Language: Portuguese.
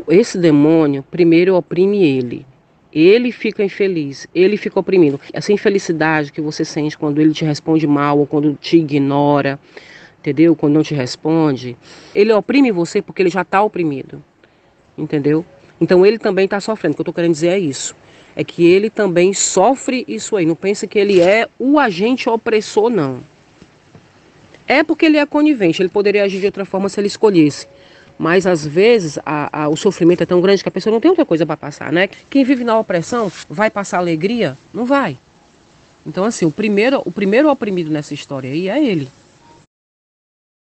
esse demônio primeiro oprime ele. Ele fica infeliz, ele fica oprimido. Essa infelicidade que você sente quando ele te responde mal ou quando te ignora, entendeu? Quando não te responde, ele oprime você porque ele já está oprimido, entendeu? Então ele também está sofrendo. O que eu estou querendo dizer é isso. É que ele também sofre isso aí. Não pense que ele é o agente opressor, não. É porque ele é conivente, ele poderia agir de outra forma se ele escolhesse. Mas às vezes o sofrimento é tão grande que a pessoa não tem outra coisa para passar, né? Quem vive na opressão vai passar alegria? Não vai. Então assim, o primeiro oprimido nessa história aí é ele.